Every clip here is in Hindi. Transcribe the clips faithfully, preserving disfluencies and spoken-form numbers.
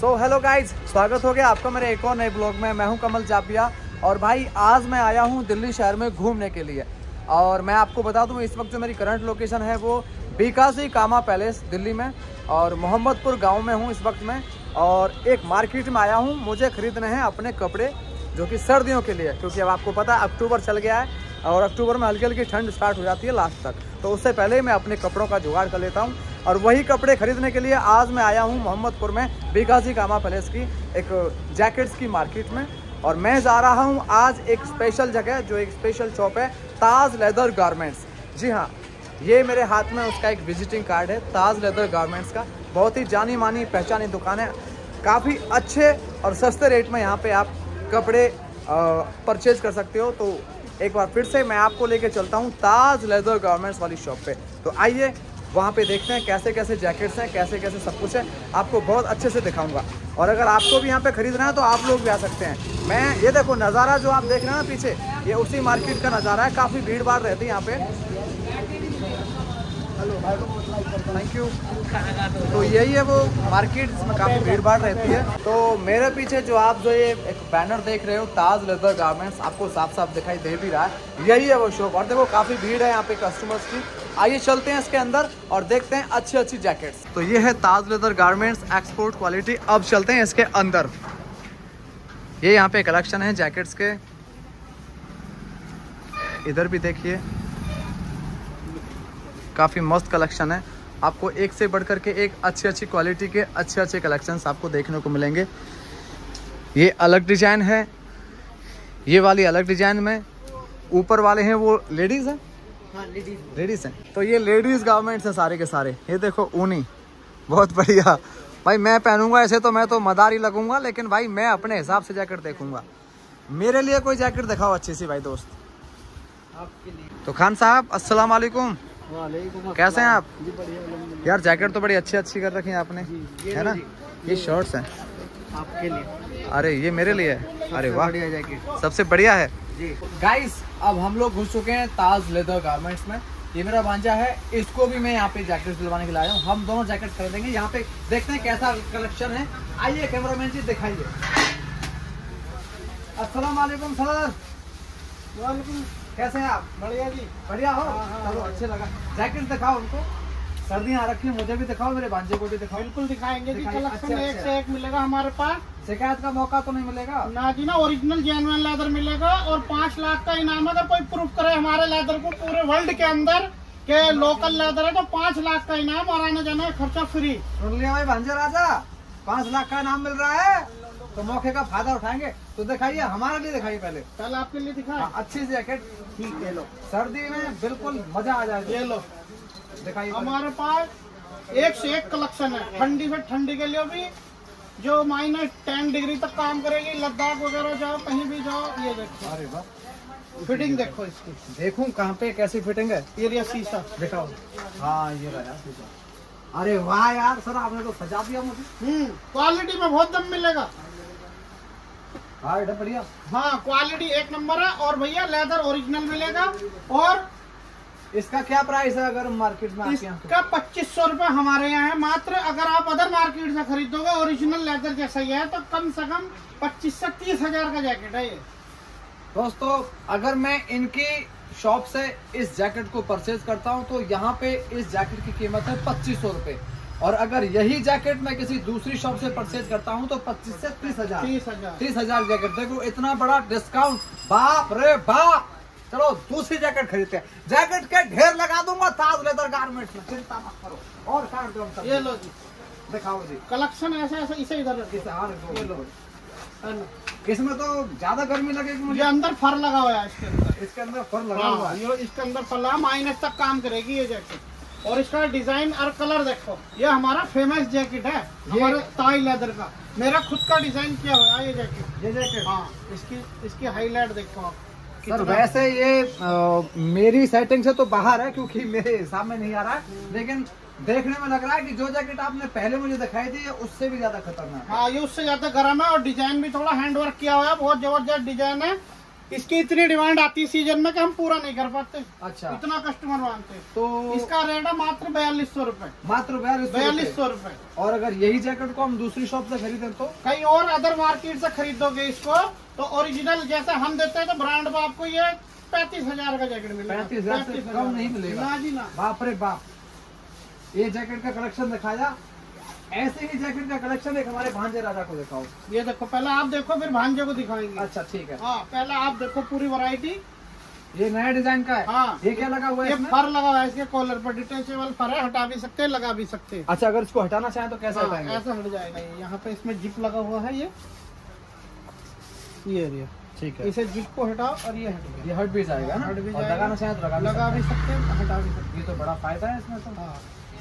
सो हेलो गाइज, स्वागत हो गया आपका मेरे एक और नए ब्लॉग में। मैं हूं कमल जापिया और भाई आज मैं आया हूं दिल्ली शहर में घूमने के लिए। और मैं आपको बता दूं इस वक्त जो मेरी करंट लोकेशन है वो बीकासी कामा पैलेस दिल्ली में और मोहम्मदपुर गांव में हूं इस वक्त में। और एक मार्केट में आया हूं, मुझे खरीदने हैं अपने कपड़े जो कि सर्दियों के लिए, क्योंकि अब आपको पता है अक्टूबर चल गया है और अक्टूबर में हल्की हल्की ठंड स्टार्ट हो जाती है लास्ट तक, तो उससे पहले ही मैं अपने कपड़ों का जुगाड़ कर लेता हूं। और वही कपड़े खरीदने के लिए आज मैं आया हूं मोहम्मदपुर में बीकासी कामा पैलेस की एक जैकेट्स की मार्केट में। और मैं जा रहा हूं आज एक स्पेशल जगह, जो एक स्पेशल शॉप है ताज लेदर गारमेंट्स। जी हाँ, ये मेरे हाथ में उसका एक विजिटिंग कार्ड है ताज लेदर गारमेंट्स का। बहुत ही जानी मानी पहचानी दुकान है, काफ़ी अच्छे और सस्ते रेट में यहाँ पे आप कपड़े परचेज कर सकते हो। तो एक बार फिर से मैं आपको लेके चलता हूँ ताज लेदर गारमेंट्स वाली शॉप पे। तो आइए वहाँ पे देखते हैं कैसे कैसे जैकेट्स हैं, कैसे कैसे सब कुछ है, आपको बहुत अच्छे से दिखाऊंगा। और अगर आपको भी यहाँ पे खरीदना है तो आप लोग भी आ सकते हैं। मैं ये देखो नज़ारा जो आप देख रहे हैं ना पीछे, ये उसी मार्केट का नज़ारा है। काफ़ी भीड़ भाड़ रहती है यहाँ पे। Hello, thank you. तो यही है वो मार्केट जिसमें काफ़ी भीड़ भाड़ रहती है। तो मेरे पीछे जो आप जो ये एक बैनर देख रहे हो ताज लेदर गारमेंट्स, आपको साफ साफ दिखाई दे भी रहा है, यही है वो शॉप। और देखो काफ़ी भीड़ है यहाँ पे कस्टमर्स की। आइए चलते हैं इसके अंदर और देखते हैं अच्छी अच्छी जैकेट्स। तो ये है Taj leather garments export quality. अब चलते हैं इसके अंदर। ये यहाँ पे कलेक्शन है जैकेट्स के, इधर भी देखिए काफ़ी मस्त कलेक्शन है। आपको एक से बढ़कर के एक अच्छी अच्छी क्वालिटी के अच्छे अच्छे कलेक्शंस आपको देखने को मिलेंगे। ये अलग डिज़ाइन है, ये वाली अलग डिज़ाइन में, ऊपर वाले हैं वो लेडीज़ हैं। हाँ, लेडीज़ लेडीज़ हैं। तो ये लेडीज़ गारमेंट्स हैं सारे के सारे। ये देखो ऊनी, बहुत बढ़िया भाई। मैं पहनूंगा ऐसे तो मैं तो मदार ही लगूंगा, लेकिन भाई मैं अपने हिसाब से जैकेट देखूंगा। मेरे लिए कोई जैकेट दिखाओ अच्छी सी भाई दोस्त आपके लिए। तो खान साहब अस्सलाम वालेकुम, कैसे हैं आप? जी बढ़िया यार। जैकेट तो बड़ी अच्छी अच्छी कर रखी है आपने, है ना? ये शर्ट्स हैं आपके लिए। अरे ये मेरे लिए है? अरे वाह, बढ़िया जैकेट, सबसे बढ़िया है जी। गाइस अब हम लोग घुस चुके हैं ताज लेदर गारमेंट्स में। ये मेरा भांजा है, इसको भी मैं यहाँ पे जैकेट दिलवाने के लिए आया हूँ। हम दोनों जैकेट खरीदेंगे यहाँ पे, देखते हैं कैसा कलेक्शन है। आइए कैमरामैन जी दिखाइए। अस्सलाम वालेकुम सर। वालेकुम, कैसे हैं आप? बढ़िया जी। बढ़िया हो? चलो अच्छे लगा। जैकेट दिखाओ उनको, सर्दियाँ आ रखी है, मुझे भी दिखाओ, मेरे भांजे को भी दिखाओ। बिल्कुल दिखाएंगे जी। कलेक्शन एक से एक मिलेगा हमारे पास, शिकायत का मौका तो नहीं मिलेगा ना जी ना। ओरिजिनल जेन्युइन लेदर मिलेगा और पाँच लाख का इनाम अगर कोई प्रूफ करे हमारे लेदर को पूरे वर्ल्ड के अंदर के लोकल लेदर है तो पाँच लाख का इनाम और आने जाने का खर्चा फ्री। सुन लिया भाई भांजे राजा, पाँच लाख का इनाम मिल रहा है तो मौके का फायदा उठाएंगे। तो दिखाइए, हमारे लिए दिखाइए पहले। कल आपके लिए दिखाएं। अच्छी जैकेट, ठीक है लो, सर्दी में बिल्कुल मजा आ जाएगा। ये लो दिखाइए। हमारे पास एक से एक कलेक्शन है, ठंडी से ठंडी के लिए भी, जो माइनस टेन डिग्री तक काम करेगी। लद्दाख वगैरह जाओ, कहीं भी जाओ। ये देखो, अरे वाह, फिटिंग देखो इसकी। देखूं कहाँ पे कैसी फिटिंग है? ये रिया शीशा दिखाओ। हाँ ये रहा शीशा। अरे वाह यार सर, आपने तो सजा दिया मुझे। हम्म, क्वालिटी में बहुत दम मिलेगा। हाँ बढ़िया। हाँ क्वालिटी एक नंबर है। और भैया लेदर ओरिजिनल मिलेगा। और इसका क्या प्राइस है अगर मार्केट में? इसका पच्चीस सौ रूपये हमारे यहाँ है मात्र। अगर आप अदर मार्केट से खरीदोगे ओरिजिनल लेदर जैसा ही है तो कम से कम पच्चीस से तीस हजार का जैकेट है ये। दोस्तों अगर मैं इनकी शॉप से इस जैकेट को परचेज करता हूँ तो यहाँ पे इस जैकेट की कीमत है पच्चीस सौ रूपये। और अगर यही जैकेट मैं किसी दूसरी शॉप से परचेज करता हूँ तो पच्चीस से तीस हजार तीस हजार तीस हजार जैकेट। देखो इतना बड़ा डिस्काउंट, बाप रे बाप। चलो दूसरी जैकेट खरीदते हैं। जैकेट के ढेर लगा दूंगा ताज लेदर गारमेंट्स में, चिंता मत करो। और काट दो सब। ये लो जी, दिखाओ जी कलेक्शन। ऐसे ऐसे इसे इधर ये लो। इसमें तो ज्यादा गर्मी लगेगी मुझे। अंदर फर लगा हुआ है इसके अंदर। इसके अंदर फर लगा हुआ है। ये इसके अंदर फर लगा, माइनस तक काम करेगी ये जैकेट। और इसका डिजाइन और कलर देखो, ये हमारा फेमस जैकेट है हमारे ताज लेदर का। मेरा खुद का डिजाइन किया हुआ है ये जैकेट। ये जैकेट हाँ, इसकी इसकी हाईलाइट देखो आप। सर वैसे ये आ, मेरी सेटिंग से तो बाहर है, क्योंकि मेरे हिसाब में नहीं आ रहा है, लेकिन देखने में लग रहा है कि जो जैकेट आपने पहले मुझे दिखाई थी उससे भी ज्यादा खतरनाक है। हाँ ये उससे ज्यादा गर्म है और डिजाइन भी थोड़ा हैंडवर्क किया हुआ है, बहुत जबरदस्त डिजाइन है। इसकी इतनी डिमांड आती है सीजन में कि हम पूरा नहीं कर पाते। अच्छा, इतना कस्टमर मांगते हैं। तो इसका रेट है मात्र बयालीस सौ रूपये, मात्र बयालीस बयालीस सौ रूपये। और अगर यही जैकेट को हम दूसरी शॉप से खरीदें तो कहीं और अदर मार्केट से खरीदोगे इसको तो ओरिजिनल जैसे हम देते हैं तो ब्रांड में आपको ये पैंतीस हजार का जैकेट मिलेगा। पैंतीस हजार से कम नहीं मिलेगा। ना जी ना। बाप रे बाप, ये जैकेट का कलेक्शन दिखाया। ऐसे ही जैकेट का कलेक्शन एक हमारे भांजे राजा को दिखाओ। ये देखो, पहले आप देखो फिर भांजे को दिखाएंगे। अच्छा ठीक है। हाँ, पहले आप देखो पूरी वैरायटी। ये नया डिजाइन का है। हाँ, ये क्या लगा हुआ है? ये फर लगा हुआ है इसके कॉलर पर, डिटेचेबल फर है, हटा भी सकते हैं, लगा भी सकते हैं। अच्छा, अगर इसको हटाना चाहे तो कैसे हाँ, हटाएंगे? ऐसा हट जाएगा। ये यहाँ पे इसमें जिप लगा हुआ है, ये ये एरिया ठीक है। इसे जिप को हटाओ और ये हट गया। ये हट भी जाएगा ना? हट भी और जाएगा। लगाना चाहे तो लगा भी लगा भी सकते हैं, हटा भी सकते हैं। ये तो बड़ा फायदा है इसमें तो। हैं। हाँ,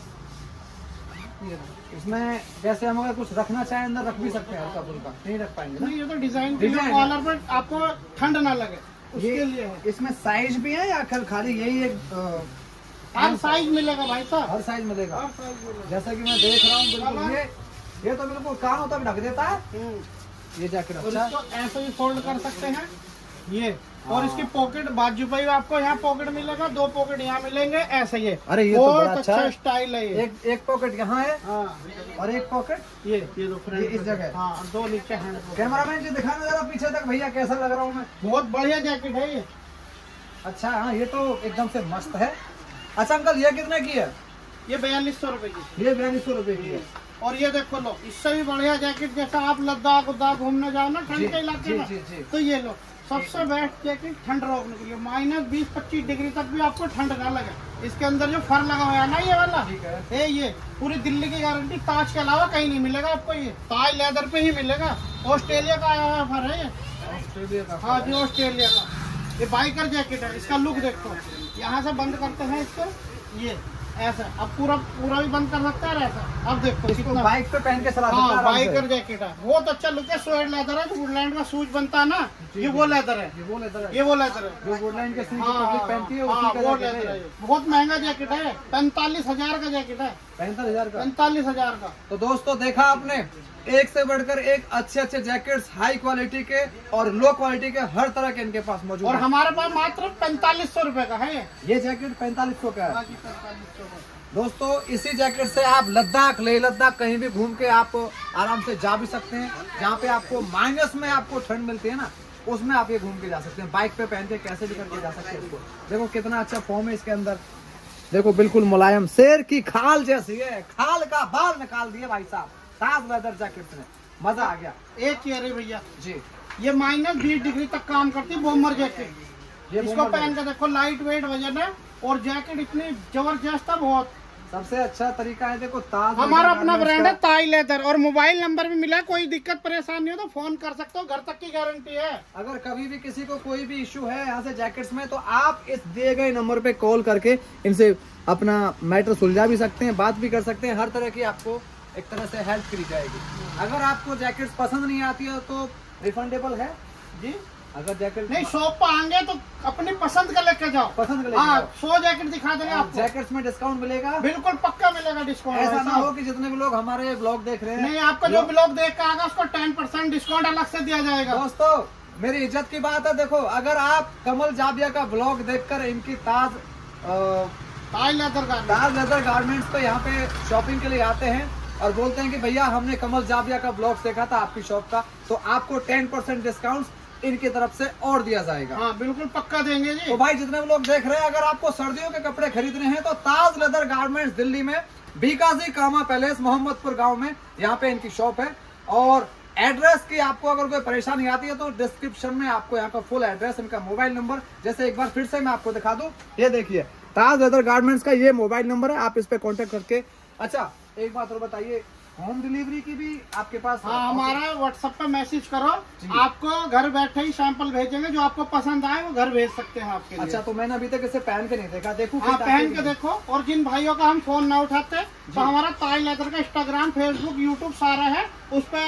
ये इसमें जैसे हम अगर कुछ रखना चाहें अंदर रख भी सकते हैं, हल्का फुल्का नहीं रख पाएंगे ना? नहीं, ये तो डिजाइन डिजाइन कॉलर पर आपको ठंड ना लगे उसके लिए है। इसमें साइज भी है या कल खाली यही एक अ, हर साइज मिलेगा भाई साहब, हर साइज मिलेगा? हर साइज मिलेगा। जैसा कि मैं देख रहा हूँ बिल्कुल ये ये तो बिल्कुल कानों तक ढक देता है हम्म। ये जैकेट। और अच्छा, इसको ऐसे भी फोल्ड कर सकते हैं ये। और इसकी पॉकेट बाजू पे आपको यहाँ पॉकेट मिलेगा, दो पॉकेट यहाँ मिलेंगे ऐसे। ये अरे ये तो बहुत बड़ा अच्छा अच्छा है। स्टाइल है ये। एक एक पॉकेट यहाँ है हाँ, और एक पॉकेट ये ये दो फ्रंट ये इस जगह। हाँ, दो नीचे हैंड पॉकेट। कैमरामैन जी दिखाना जरा पीछे तक भैया, कैसा लग रहा हूँ मैं? बहुत बढ़िया जैकेट है ये। अच्छा हाँ, ये तो एकदम से मस्त है। अच्छा अंकल, ये कितने की है? ये बयालीस सौ रूपये की। ये बयालीस सौ रुपए की है। और ये देखो लो, इससे भी बढ़िया जैकेट जैसा आप लद्दाख उद्दाख घूमने जाओ ना जी, ठंड के इलाके जी, में, जी, जी। तो ये लो सबसे बेस्ट जैकेट ठंड रोकने के लिए। माइनस बीस पच्चीस डिग्री तक भी आपको ठंड ना लगे। इसके अंदर जो फर लगा हुआ है ना ये वाला, ठीक है। ए ये पूरी दिल्ली की गारंटी, ताज के अलावा कहीं नहीं मिलेगा आपको। ये ताज लेदर पे ही मिलेगा। ऑस्ट्रेलिया का आया हुआ फर है ये। ऑस्ट्रेलिया का? हाँ जी, ऑस्ट्रेलिया का। ये बाइकर जैकेट है। इसका लुक देखो, यहाँ से बंद करते हैं इसको, ये ऐसा। अब पूरा पूरा भी बंद कर सकता है ऐसा। अब देखो इसको कितना बाइक पे पहन के चला सकता है हाँ, आराम से। बाइकर जैकेट है। बहुत अच्छा लुक है। स्वेड लेदर है, जो वुडलैंड का शूज बनता है ना, ये वो लेदर है। ये वो लेदर है ये वो लेदर है जो वुडलैंड के शूज हाँ, पब्लिक पहनती है, हाँ, उसी का वो जैकेट लेदर है। है ये। बहुत महंगा जैकेट है, पैंतालीस हजार का जैकेट है। पैंतालीस हजार का? पैंतालीस हजार का। तो दोस्तों देखा आपने, एक से बढ़कर एक अच्छे अच्छे जैकेट्स, हाई क्वालिटी के और लो क्वालिटी के, हर तरह के इनके पास मौजूद और है। हमारे पास मात्र पैंतालीस सौ रूपये का है ये। ये जैकेट पैंतालीस सौ का है। पैंतालीस सौ का। दोस्तों इसी जैकेट से आप लद्दाख, लेह लद्दाख कहीं भी घूम के आप आराम से जा भी सकते हैं। जहाँ पे आपको माइनस में आपको ठंड मिलती है ना, उसमें आप ये घूम के जा सकते हैं। बाइक पे पहन के कैसे भी करके जा सकते हैं इसको। देखो कितना अच्छा फॉर्म है इसके अंदर। देखो बिल्कुल मुलायम, शेर की खाल जैसी है। खाल का बाल निकाल दिए भाई साहब ताज लेदर जैकेट ने। मजा आ गया। एक चेयर है भैया जी, ये माइनस बीस डिग्री तक काम करती है, बॉम्बर जैकेट। ये इसको बॉम्बर पहन के देखो, लाइट वेट वजन है और जैकेट इतनी जबरदस्त है। बहुत सबसे अच्छा तरीका है। देखो ताज हमारा लेदर अपना गारमेंट्स ब्रांड का- है ताज लेदर। और मोबाइल नंबर भी मिला है, कोई दिक्कत परेशानी हो तो फोन कर सकते हो, घर तक की गारंटी है। अगर कभी भी किसी को कोई भी इश्यू है यहाँ से जैकेट्स में, तो आप इस दिए गए नंबर पे कॉल करके इनसे अपना मैटर सुलझा भी सकते हैं, बात भी कर सकते हैं। हर तरह की आपको एक तरह से हेल्प करी जाएगी। अगर आपको जैकेट्स पसंद नहीं आती है तो रिफंडेबल है जी। अगर जैकेट नहीं, शॉप पर आएंगे तो अपनी पसंद का लेके जाओ। पसंद कर हाँ, लेंगे, सौ जैकेट दिखा देंगे आपको। जैकेट्स में डिस्काउंट मिलेगा। बिल्कुल पक्का मिलेगा डिस्काउंट। ऐसा ना हो कि जितने भी लोग हमारे ब्लॉग देख रहे हैं, नहीं, आपका जो ब्लॉग देख के आएगा उसको टेन परसेंट डिस्काउंट अलग से दिया जाएगा। दोस्तों मेरी इज्जत की बात है। देखो अगर आप कमल जाबिया का ब्लॉग देखकर इनकी ताज अ, ताज लेदर का ताज लेदर गारमेंट्स पे यहाँ पे शॉपिंग के लिए आते हैं और बोलते हैं कि भैया हमने कमल जाबिया का ब्लॉग देखा था आपकी शॉप का, तो आपको टेन परसेंट डिस्काउंट इनकी तरफ से और दिया जाएगा। हाँ, बिल्कुल पक्का देंगे जी। तो भाई जितने भी लोग देख रहे हैं, अगर आपको सर्दियों के कपड़े खरीदने हैं तो ताज लेदर गारमेंट्स दिल्ली में बीकाजी कामा पैलेस मोहम्मदपुर गांव में यहाँ पे इनकी शॉप है। और एड्रेस की आपको अगर कोई परेशानी आती है तो डिस्क्रिप्शन में आपको यहाँ का फुल एड्रेस, इनका मोबाइल नंबर, जैसे एक बार फिर से मैं आपको दिखा दूं, ये देखिए ताज लेदर गारमेंट्स का ये मोबाइल नंबर है, आप इस पे कांटेक्ट करके। अच्छा एक बात और बताइए, होम डिलीवरी की भी आपके पास? हाँ, हमारा व्हाट्सएप पे मैसेज करो, आपको घर बैठे ही सैंपल भेजेंगे, जो आपको पसंद आए वो घर भेज सकते हैं आपके लिए। अच्छा, तो मैंने अभी तक इसे पहन के नहीं देखा, देखो हाँ, पहन के देखो। और जिन भाइयों का हम फोन ना उठाते तो हमारा ताज लेदर का इंस्टाग्राम, फेसबुक, यूट्यूब सारा है, उस पे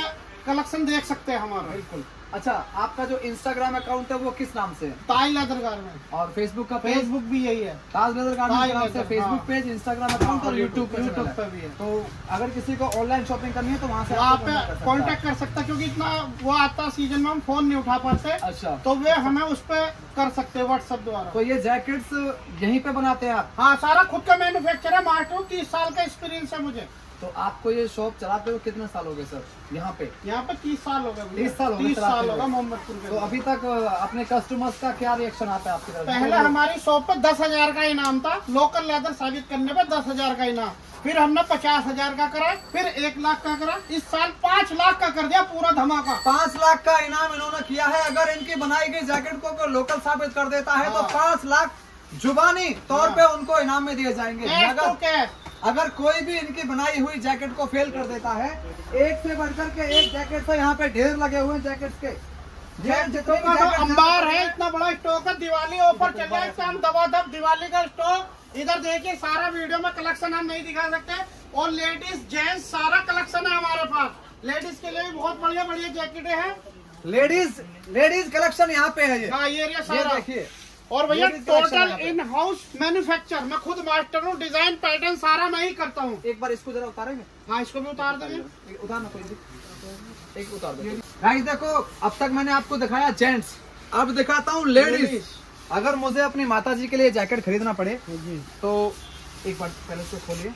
कलेक्शन देख सकते हैं हमारा। बिल्कुल। अच्छा, आपका जो इंस्टाग्राम अकाउंट है वो किस नाम से है? Taj leather garment. और फेसबुक का पेज? फेसबुक भी यही है, ताज लेदर गारमेंट के नाम से फेसबुक हाँ। पेज, इंस्टाग्राम अकाउंट और यूट्यूब पे यूट्यूब पे भी है। तो अगर किसी को ऑनलाइन शॉपिंग करनी है तो वहाँ से वहाँ पे कांटेक्ट कर सकता है, क्योंकि इतना वो आता सीजन में हम फोन नहीं उठा पाते। अच्छा, तो वे हमें उस पे कर सकते हैं व्हाट्सएप द्वारा। तो ये जैकेट्स यहीं पे बनाते हैं आप? हाँ, सारा खुद का मैन्युफैक्चर है मास्टर, तीस साल का एक्सपीरियंस है मुझे। तो आपको ये शॉप चलाते हुए कितने साल हो गए सर यहाँ पे? यहाँ पे तीस साल हो गए। तीस साल हो गए तीस साल चलाते होगा हुए। मोहम्मदपुर के। तो अभी तक अपने कस्टमर्स का क्या रिएक्शन आता है आपकी तरफ? पहले हमारी शॉप पे दस हजार का इनाम था, लोकल लेदर साबित करने पे दस हजार का इनाम, फिर हमने पचास हजार का करा, फिर एक लाख का करा, इस साल पाँच लाख का कर दिया पूरा धमाका। पाँच लाख का इनाम इन्होंने किया है। अगर इनकी बनाई गई जैकेट को कोई लोकल साबित कर देता है तो हाँ। पाँच लाख जुबानी तौर पे उनको इनाम में दिए जाएंगे। कैश तो अगर कैश। अगर कोई भी इनकी बनाई हुई जैकेट को फेल कर देता है, एक से बढ़कर के एक जैकेट से यहाँ पे ढेर लगे हुए हैं जैकेट्स के। जितने का तो अंबार है, इतना बड़ा स्टॉक है। दिवाली ऑफर चल रहा है इस टाइम, दबादब दिवाली का स्टॉक। इधर देखिए, सारा वीडियो में कलेक्शन हम नहीं दिखा सकते। और लेडीज जेंट्स सारा कलेक्शन है हमारे पास। लेडीज के लिए भी बहुत बढ़िया बढ़िया जैकेटें हैं। लेडीज लेडीज कलेक्शन यहाँ पे है। ये हाँ, ये एरिया ये सारा देखिए, और भैया Ladies collection टोटल यहाँ पे। In house manufacture. मैं खुद मास्टर हूँ, डिजाइन पैटर्न सारा मैं ही करता हूँ। एक बार इसको जरा उतारेंगे? हाँ, इसको भी उतार देंगे। उतारना कोई भी, एक उतार दो। गाइस देखो, अब तक मैंने आपको दिखाया जेंट्स, अब दिखाता हूँ लेडीज। Ladies। अगर मुझे अपनी माता जी के लिए जैकेट खरीदना पड़े जी। तो एक बार पहले इसको खोलिए।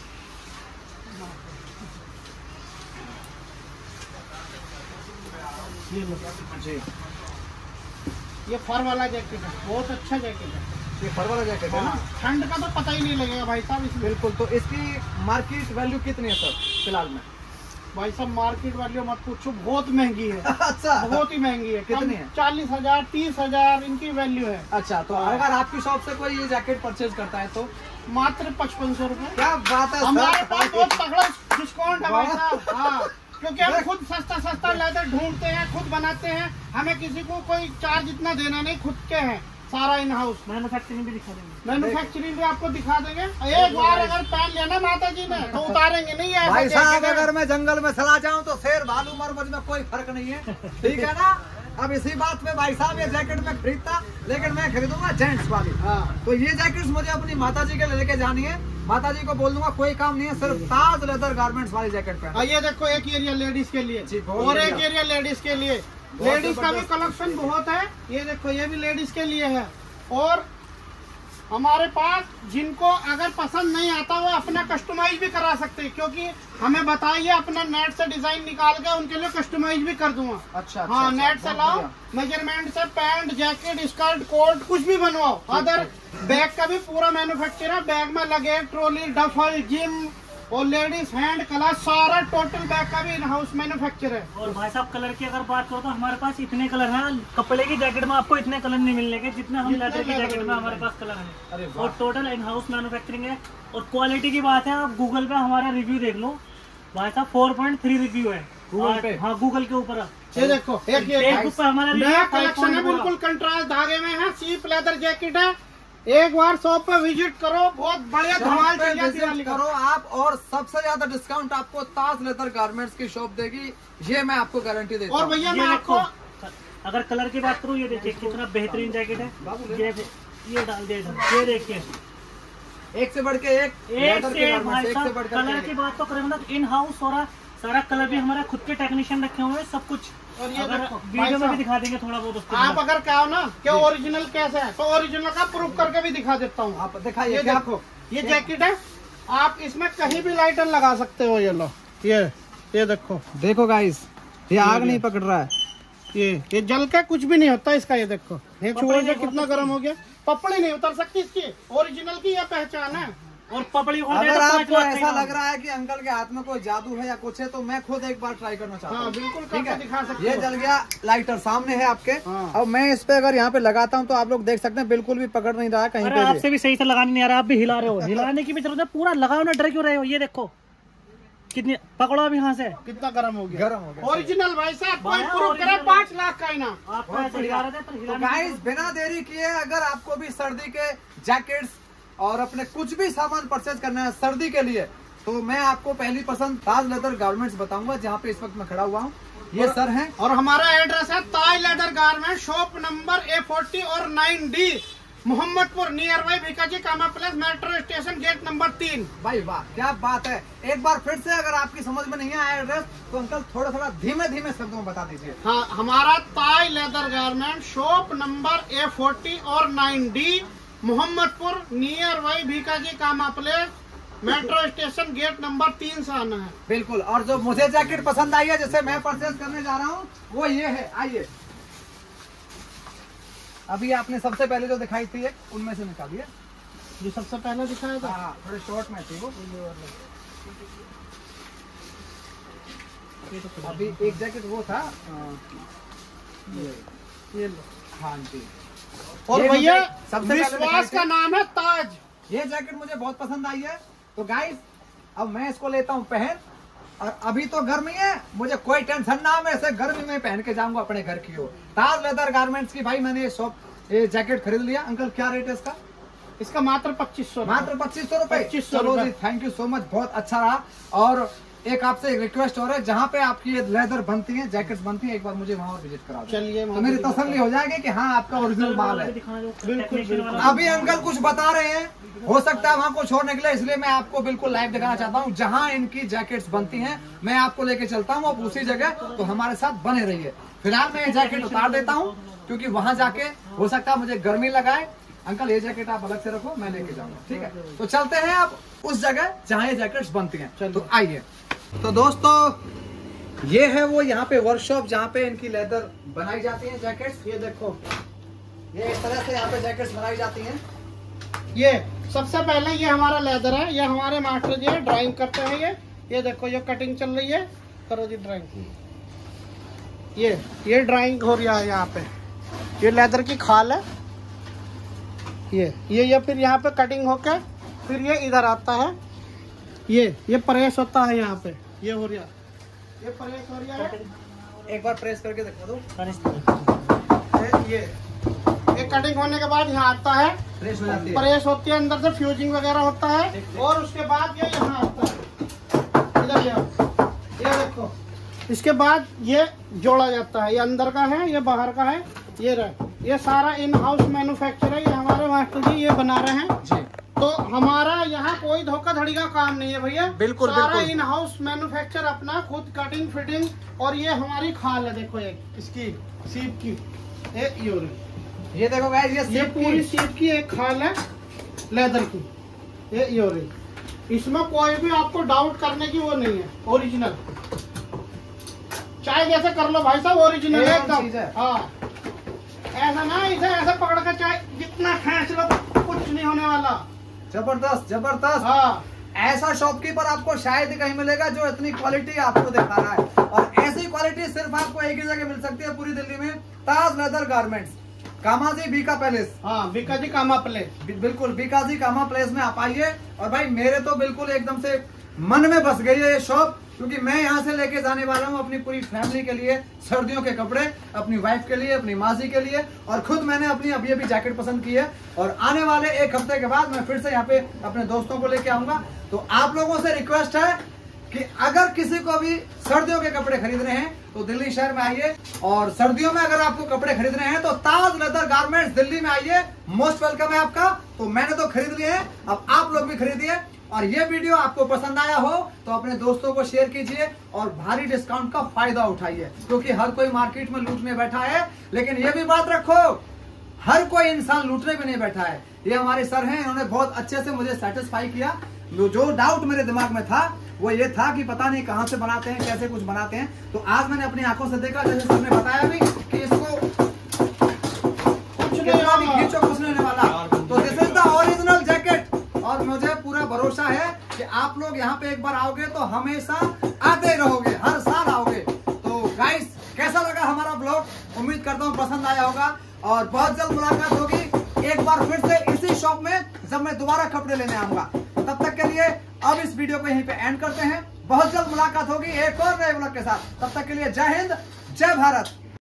ये लो। जी, ये फर वाला जैकेट है, बहुत अच्छा जैकेट है। ये फर वाला जैकेट है ना? हाँ, ठंड का तो पता ही नहीं लगेगा भाई साहब इसमें। बिल्कुल। तो इसकी मार्केट वैल्यू कितनी है सर फिलहाल में? भाई साहब मार्केट वाली मत पूछो, बहुत महंगी है। अच्छा, बहुत ही महंगी है। कितनी है? चालीस हजार तीस हजार इनकी वैल्यू है। अच्छा, तो अगर आपकी शॉप से कोई ये जैकेट परचेज करता है तो? मात्र पचपन सौ रूपये। क्या बात है हमारे सर। पास बहुत तगड़ा डिस्काउंट है भाई साहब। हाँ, क्योंकि हम खुद सस्ता सस्ता लेदर ढूंढते हैं, खुद बनाते हैं। हमें किसी को कोई चार्ज इतना देना नहीं, खुद के हैं सारा इन हाउस। मैन्युफैक्चरिंग भी दिखा देंगे। मैन्युफैक्चरिंग भी आपको दिखा देंगे। एक बार अगर पहन लेना माता जी ने तो उतारेंगे नहीं है। भाई साहब, अगर मैं जंगल में चला जाऊं तो शेर भालू मरमच में कोई फर्क नहीं है, ठीक है ना? अब इसी बात पे भाई साहब ये जैकेट मैं खरीदता, लेकिन मैं खरीदूंगा जेंट्स वाली। हाँ, तो ये जैकेट्स मुझे अपनी माता जी के लिए लेके जानी है। माता जी को बोल दूंगा कोई काम नहीं है, सिर्फ ताज लेदर गारमेंट्स वाली जैकेट पहन। ये देखो, एक एरिया लेडीज के लिए जी, बहुत और एक बढ़िया। एरिया लेडीज के लिए। बहुत लेडीज का भी जबरदस्त। कलेक्शन बहुत है। ये देखो, ये भी लेडीज के लिए है। और हमारे पास जिनको अगर पसंद नहीं आता वो अपना कस्टमाइज भी करा सकते हैं, क्योंकि हमें बताइए, अपना नेट से डिजाइन निकाल के उनके लिए कस्टमाइज भी कर दूंगा। अच्छा, अच्छा, हाँ, अच्छा, नेट से बहुत लाओ, बढ़िया। मेजरमेंट से पैंट जैकेट स्कर्ट कोट कुछ भी बनवाओ। अदर बैग का भी पूरा मैन्युफैक्चर है। बैग में लगे ट्रॉली डफल जिम और लेडीज हैंड क्लास सारा टोटल बैग का भी इन हाउस मैन्युफैक्चर है। और भाई साहब कलर की अगर बात करो तो हमारे पास इतने कलर हैं। कपड़े की जैकेट में आपको इतने कलर नहीं मिलने के जितने हम लेदर की जैकेट में हमारे पास कलर अरे हैं। वाह। और टोटल इन हाउस मैन्युफैक्चरिंग है। और क्वालिटी की बात है, आप गूगल पे हमारा रिव्यू देख लो भाई साहब, फोर पॉइंट थ्री रिव्यू है गूगल पे? हाँ, गूगल के ऊपर। ये देखो, एक ये फेसबुक पे हमारा नया review कलेक्शन है, बिल्कुल कंट्रास्ट धागे में है। सीप लेदर जैकेट है। एक बार शॉप पे विजिट करो, बहुत बढ़िया धमाल चल गया दिवाली का। करो आप, और सबसे ज्यादा डिस्काउंट आपको ताज लेदर गारमेंट्स की शॉप देगी, ये मैं आपको गारंटी देता और हूँ। भैया ये मैं देखो, आपको अगर कलर की बात करूँ, ये देखिए कितना बेहतरीन जैकेट है। ये ये डाल दे इधर। ये देखिए, एक से बढ़ के एक एक लेदर से के एक गारमेंट्स, भाई एक से साहब। बढ़ कलर कर की एक। बात तो करें मतलब इन हाउस और सारा कलर भी हमारा खुद के टेक्नीशियन रखे हुए हैं, सब कुछ। और ये अगर देखो, भाई वीडियो में साहब, भी दिखा देंगे थोड़ा बहुत उसके आप अंदर। अगर कहो ना कि ओरिजिनल कैसे है, तो ओरिजिनल का प्रूफ करके भी दिखा देता हूँ। आप दिखाइए, ये क्या देखो, ये जैकेट है। आप इसमें कहीं भी लाइटर लगा सकते हो। ये लो, ये ये देखो, देखो गाइस, ये आग नहीं पकड़ रहा है। ये ये जल के कुछ भी नहीं होता इसका। ये देखो, ये पपड़ी छुओ नहीं से कितना गर्म हो गया। पपड़ी नहीं उतर सकती इसकी। ओरिजिनल की यह पहचान है। और पपड़ी और अगर तो पाँच आपको लाख का ऐसा इनाम। लग रहा है कि अंकल के हाथ में कोई जादू है या कुछ है, तो मैं खुद एक बार ट्राई करना चाहता हाँ, हूँ। बिल्कुल ठीक करके है, दिखा सकते ये हो। जल गया, लाइटर सामने है आपके। हाँ। अब मैं इस पे अगर यहाँ पे लगाता हूँ तो आप लोग देख सकते हैं बिल्कुल भी पकड़ नहीं रहा है कहीं अरे पे भी। आपसे भी सही से लगाने नहीं आ रहा, आप भी हिला रहे हो। हिलाने की भी जरूरत है, पूरा लगाओ ना, डर क्यों रहे हो। ये देखो कितनी, पकड़ो अब यहाँ से। कितना गर्म हो गया। गर्म हो गया। ओरिजिनल भाई साहब, कोई भाई, प्रूफ करे original। पाँच लाख का इनाम। आप तो बहुत ऐसे बढ़िया। हिला रहे थे पर तो हिलाने की गाइस, बिना देरी किए अगर आपको भी सर्दी के जैकेट्स और अपने कुछ भी सामान परचेज करना है सर्दी के लिए, तो मैं आपको पहली पसंद ताज लेदर गारमेंट्स बताऊंगा, जहाँ पे इस वक्त मैं खड़ा हुआ हूँ। ये सर हैं, और हमारा एड्रेस है Taj leather garment, shop number A forty और nine D, Mohammadpur, near by Bhikaji Cama place, metro station, gate number तीन। भाई वाह, क्या बात है। एक बार फिर से अगर आपकी समझ में नहीं आया एड्रेस, तो अंकल थोड़ा थोड़ा धीमे धीमे शब्दों में बता दीजिए। हाँ, हमारा Taj leather garment, shop number A forty और nine D, Mohammadpur, near by Bhikaji Cama place, metro station, gate number तीन से आना है। बिल्कुल। और जो मुझे जैकेट पसंद आई है, जिसे मैं परचेज करने जा रहा हूँ, वो ये है। आइए, अभी आपने सबसे पहले जो दिखाई थी, एक उनमें से निकालिए। जो सबसे पहले दिखाया था, हाँ, थोड़े शॉर्ट में थी वो। अभी एक जैकेट वो था, ये ये लो। हाँ जी। और ये भैया मुझे सबसे पहले विश्वास दिखाई का थी। नाम है ताज। ये जैकेट मुझे बहुत पसंद आई है। तो गाइस, अब मैं इसको लेता हूँ पहन, और अभी तो गर्मी है, मुझे कोई टेंशन ना, मैं इसे गर्मी में पहन के जाऊंगा अपने घर की ओर। ताज लेदर गारमेंट्स की भाई मैंने ये शॉप ये जैकेट खरीद लिया। अंकल क्या रेट है इसका? इसका मात्र पच्चीस सौ मात्र पच्चीस सौ रुपए। पच्चीस सौ चलो रुपए। जी, थैंक यू सो मच, बहुत अच्छा रहा। और एक आपसे एक रिक्वेस्ट और है, जहाँ पे आपकी ये लेदर बनती है, जैकेट्स बनती है, एक बार मुझे वहाँ विजिट करा दो। चलिए, तो मेरी तसल्ली हो जाएगी कि हाँ, आपका ओरिजिनल माल है। बिल्कुल बिल्कुल। अभी अंकल कुछ बता रहे हैं, हो सकता है वहाँ कुछ और निकले, इसलिए मैं आपको बिल्कुल लाइव दिखाना चाहता हूँ। जहाँ इनकी जैकेट्स बनती हैं, मैं आपको लेके चलता हूँ, अब उसी जगह, तो हमारे साथ बने रहिए। फिलहाल मैं ये जैकेट उतार देता हूँ, क्योंकि वहाँ जाके हो सकता है मुझे गर्मी लगाए। अंकल ये जैकेट आप अलग से रखो, मैं लेके जाऊंगा, ठीक है? तो चलते हैं आप उस जगह जहाँ ये जैकेट्स बनती हैं। तो आइए। तो दोस्तों, ये है वो यहाँ पे वर्कशॉप जहाँ पे इनकी लेदर बनाई जाती है जैकेट्स। ये देखो, ये इस तरह से यहाँ पे जैकेट्स बनाई जाती हैं। ये सबसे पहले ये हमारा लेदर है, ये हमारे मास्टर जी ड्राइंग करते हैं। ये ये देखो, ये कटिंग चल रही है, करो जी ड्राइंग। ये ये ड्राइंग हो रहा है यहाँ पे, ये लेदर की खाल है। ये ये ये फिर यहाँ पे कटिंग होके फिर ये इधर आता है। ये ये प्रेस होता है यहाँ पे, ये हो रहा, ये प्रेस हो रहा है। एक बार प्रेस करके दिखा दो। ये ये कटिंग होने के बाद यहाँ आता है, प्रेस हो जाती है। प्रेस होती है, अंदर से फ्यूजिंग वगैरह होता है, और उसके बाद ये यहाँ आता है। इधर ये ये देखो, इसके बाद ये जोड़ा जाता है। ये अंदर का है, ये बाहर का है। ये रहा, ये सारा इन हाउस मैन्युफैक्चर है। ये हमारे मास्टर जी ये बना रहे हैं जी। तो हमारा यहाँ कोई धोखाधड़ी का काम नहीं है भैया। बिल्कुल सारा बिल्कुल। इन हाउस मैन्युफैक्चर अपना खुद कटिंग फिटिंग। और ये हमारी खाल है, देखो एक इसकी सीप की, ये यूरी, ये देखो गाइस, ये ये सीप पूरी की। सीप की एक खाल है लेदर की, ये यूरी। इसमें कोई भी आपको डाउट करने की वो नहीं है, ओरिजिनल। चाहे जैसे कर लो भाई साहब, ओरिजिनल है एकदम चीज एकदम। है। हाँ, ऐसा ना इसे ऐसे पकड़ कर चाहे जितना खींच लो कुछ नहीं होने वाला। जबरदस्त जबरदस्त। हाँ, ऐसा शॉपकीपर आपको शायद ही कहीं मिलेगा जो इतनी क्वालिटी आपको दिखा रहा है। और ऐसी क्वालिटी सिर्फ आपको एक ही जगह मिल सकती है पूरी दिल्ली में, Taj leather garments, Kamaji Bika palace. हाँ, बीकाजी कामा प्लेस। बिल्कुल, बीकाजी कामा प्लेस में आप आइए। और भाई मेरे तो बिल्कुल एकदम से मन में बस गई है ये शॉप, क्योंकि मैं यहाँ से लेके जाने वाला हूँ अपनी पूरी फैमिली के लिए सर्दियों के कपड़े, अपनी वाइफ के लिए, अपनी मासी के लिए, और खुद मैंने अपनी अभी अभी जैकेट पसंद की है। और आने वाले एक हफ्ते के बाद मैं फिर से यहाँ पे अपने दोस्तों को लेके आऊंगा। तो आप लोगों से रिक्वेस्ट है कि अगर किसी को भी सर्दियों के कपड़े खरीदने हैं तो दिल्ली शहर में आइए। और सर्दियों में अगर आपको कपड़े खरीदने हैं तो ताज लेदर गारमेंट्स दिल्ली में आइए, मोस्ट वेलकम है आपका। तो मैंने तो खरीद लिए हैं, अब आप लोग भी खरीदिए। और ये वीडियो आपको पसंद आया हो तो अपने दोस्तों को शेयर कीजिए और भारी डिस्काउंट का फायदा उठाइए, क्योंकि हर कोई मार्केट में लूटने बैठा है। लेकिन ये भी बात रखो, हर कोई इंसान लूटने भी नहीं बैठा है। ये हमारे सर हैं, इन्होंने बहुत अच्छे से मुझे सेटिस्फाई किया। जो डाउट मेरे दिमाग में था वो ये था कि पता नहीं कहाँ से बनाते हैं, कैसे कुछ बनाते हैं। तो आज मैंने अपनी आंखों से देखा, जैसे सर ने बताया भी कि इसको कुछ कितना भी नहीं खींचो कुछ नहीं होने वाला। तो this is the original jacket. और मुझे पूरा भरोसा है कि आप लोग यहाँ पे एक बार आओगे तो हमेशा आते रहोगे, हर साल आओगे। तो गाइस, कैसा लगा हमारा ब्लॉग? उम्मीद करता हूँ पसंद आया होगा। और बहुत जल्द मुलाकात होगी एक बार फिर से इसी शॉप में, जब मैं दोबारा कपड़े लेने आऊंगा। तो तब तक के लिए अब इस वीडियो को यहीं पे एंड करते हैं। बहुत जल्द मुलाकात होगी एक और नए ब्लॉग के साथ। तब तक के लिए जय हिंद, जय भारत।